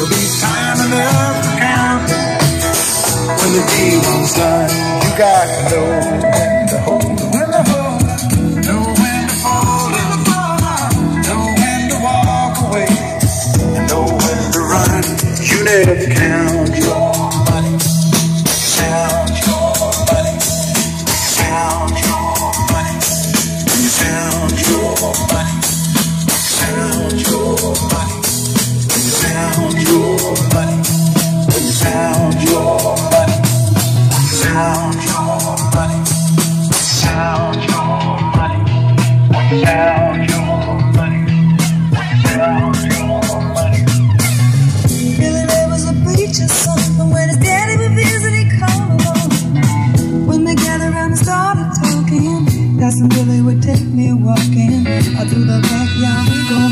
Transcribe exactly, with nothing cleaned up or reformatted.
There'll be time enough to count when the deal's done. You got to know when to hold, when to hold, know when to fold, know when to walk away, and know when to run. You never count your money, count your money, count your money, you count your money, count your money, you count your money, you count your money, count your money, count your money, count your money, count your money. Billy Ray was a preacher's son, and when his daddy would visit, he'd call along. When they gathered around and started talking, Cousin Billy would take me walking. Out through the backyard we go.